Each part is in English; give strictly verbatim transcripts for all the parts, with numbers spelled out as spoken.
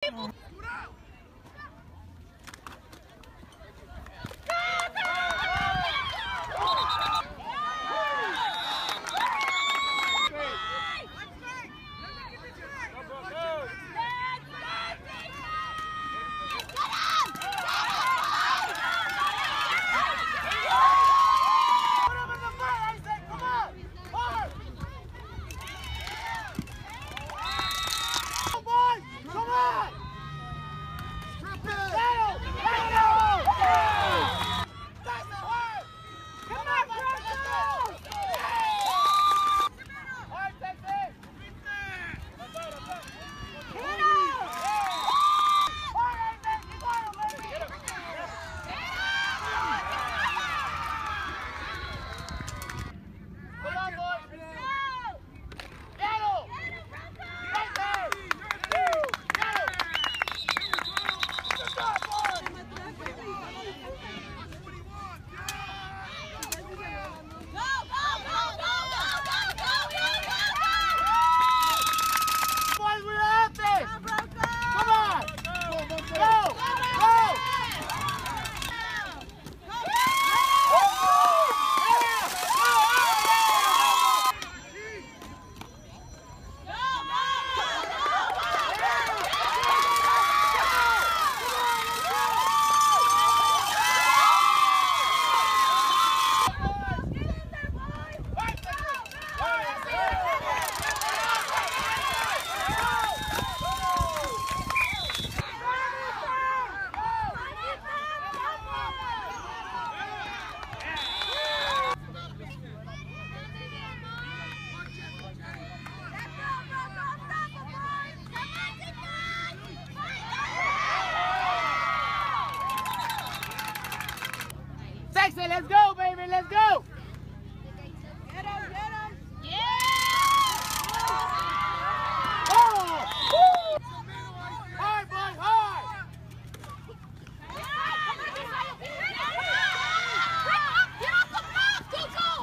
Sexy, let's go, baby, let's go! Get him, get him! Yeah! Oh! Woo! Hard, boy, hard! Get off the block, Coco!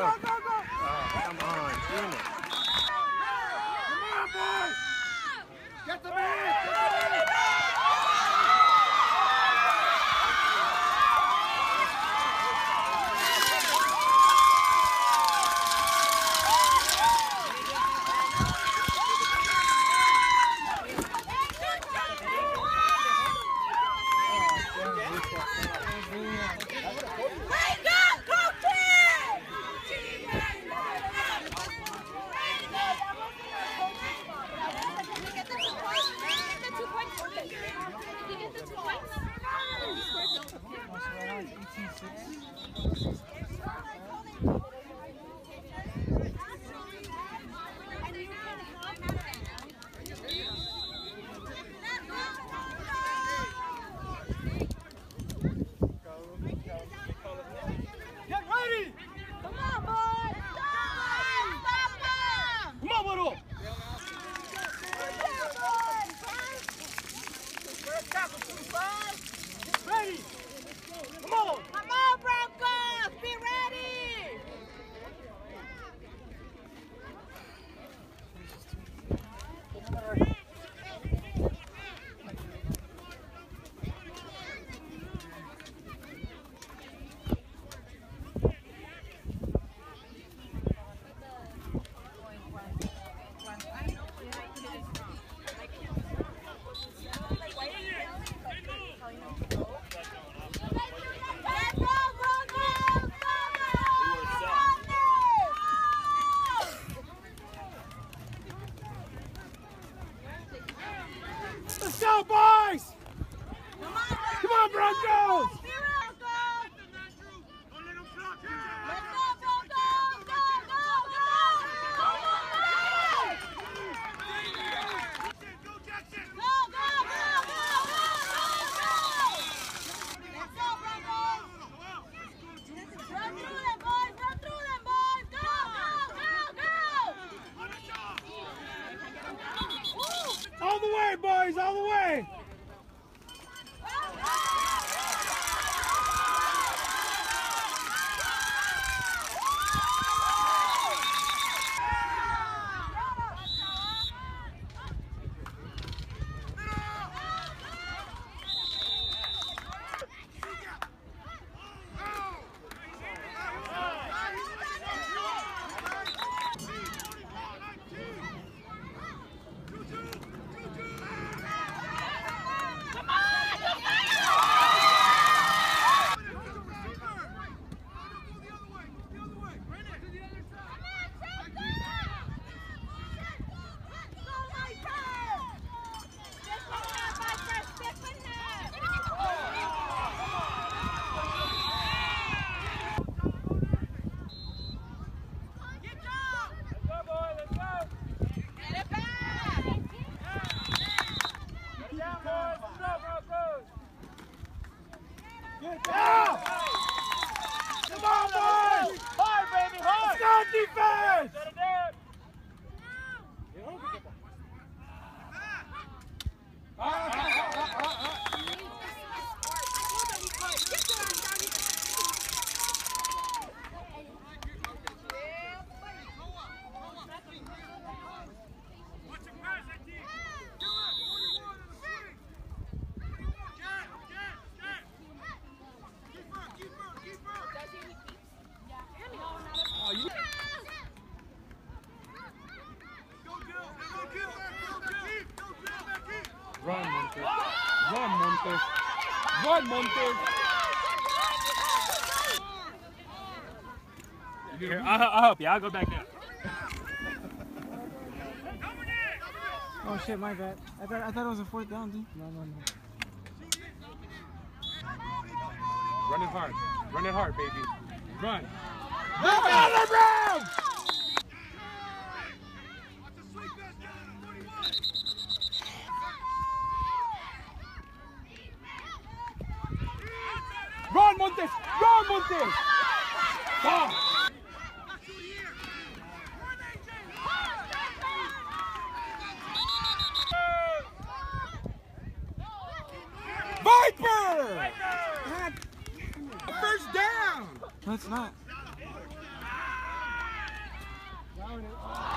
go, go, go! Oh, come on, damn it. Come on, boys! Get the man! Get the man! Get ready! Come on, boys! Stop them! Come on, Moro! Ready! Come on! Come on, Broncos! Be ready! Let's go, Broncos! Let's go, boys! Come on, Broncos! All the way, boys, all the way! Yeah! Come on, boys! Hard, baby, hard! Let's go, defense! Run, Montes. Run, Montes. Run, Montes. Here, I'll, I'll help you. I'll go back there. Oh shit, my bad. I thought I thought it was a fourth down, dude. No, no, no. Run it hard. Run it hard, baby. Run. Another round! Run, Montes! Run, Montes! Stop! Viper! God. First down! No, it's not. Own it.